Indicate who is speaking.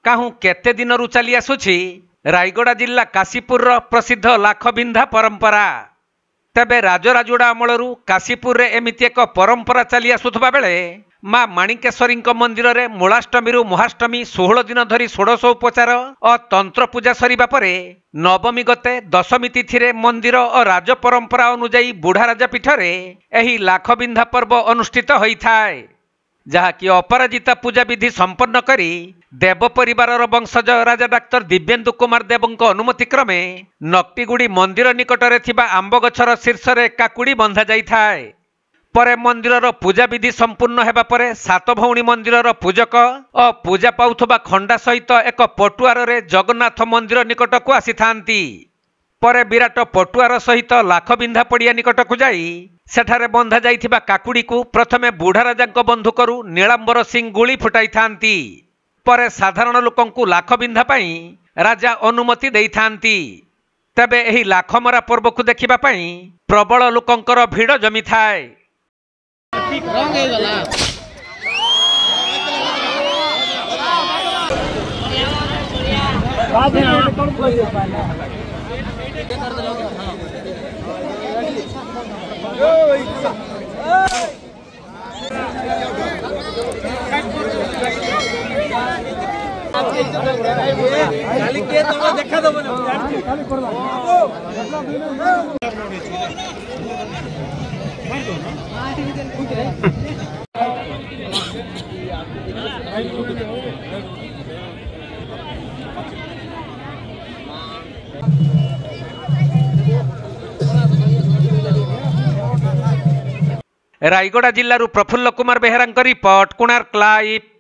Speaker 1: काहू केते दिनरू चली आसुछि रायगड़ा जिला काशीपुर प्रसिद्ध लाखबिंधा परंपरा। तेबे राजराजुड़ा अमलरू काशीपुर रे एमिति एक परंपरा चली आसुथबा बेले मां माणिकेश्वरी मंदिर रे मूलाष्टमी महाष्टमी 16 दिन धरी षोडशोपचार और तंत्र पूजा सरिबा परे नवमी गते दशमी तिथि रे मंदिर और राज परंपरा अनुजाई बुढ़ाराजा पीठ रे एही लाखबिंधा पर्व अनुष्ठित होइथाय, जहा कि अपराजिता पूजा विधि संपन्न करी देव परिवार वंशज राजा डाक्तर दिव्येन्दु कुमार देवଙ୍କ अनुमति क्रमे नक्टिगुड़ी मंदिर निकटरे थिबा आंब गछर शीर्ष रे काकुड़ी बंधा जाइथाय। परे मंदिरर पूजा विधि संपूर्ण हेबा परे सात भौणी मंदिरर पूजक और पूजा पाउथबा खंडा सहित एक पटुआर रे जगन्नाथ मंदिर निकट को आसीथांती। परे विराट पटुआर सहित लाखबिंधा पड़िया निकट को जाई सेठारे बंधा जाइथिबा काकुड़ी को प्रथमे बुढ़ाराजांक बंधुकरू नीलांबर सिंह गुली फुटाई थांती। परे साधारण लोकंकु लाखबिंधा पई राजा अनुमति देई थांती। तबे एही लाखमरा पर्व को देखिबा पई प्रबल लोकंकर भीड़ जमी थाए। रायगड़ा जिल्लारू प्रफुल्ल कुमार बेहेरांक रिपोर्ट, कोणार्क लाइव।